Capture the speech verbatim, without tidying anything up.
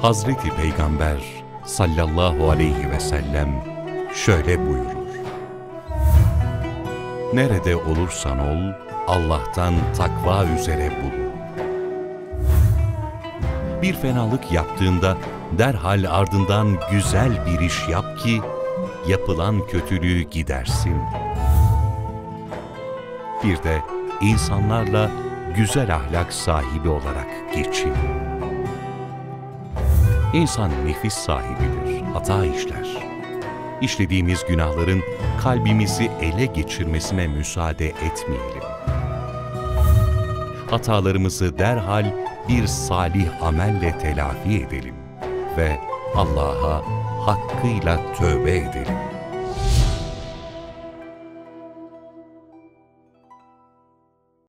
Hazreti Peygamber sallallahu aleyhi ve sellem şöyle buyurur: nerede olursan ol, Allah'tan takva üzere bulun. Bir fenalık yaptığında derhal ardından güzel bir iş yap ki yapılan kötülüğü gidersin. Bir de insanlarla güzel ahlak sahibi olarak geçin. İnsan nefis sahibidir, hata işler. İşlediğimiz günahların kalbimizi ele geçirmesine müsaade etmeyelim. Hatalarımızı derhal bir salih amelle telafi edelim ve Allah'a hakkıyla tövbe edelim.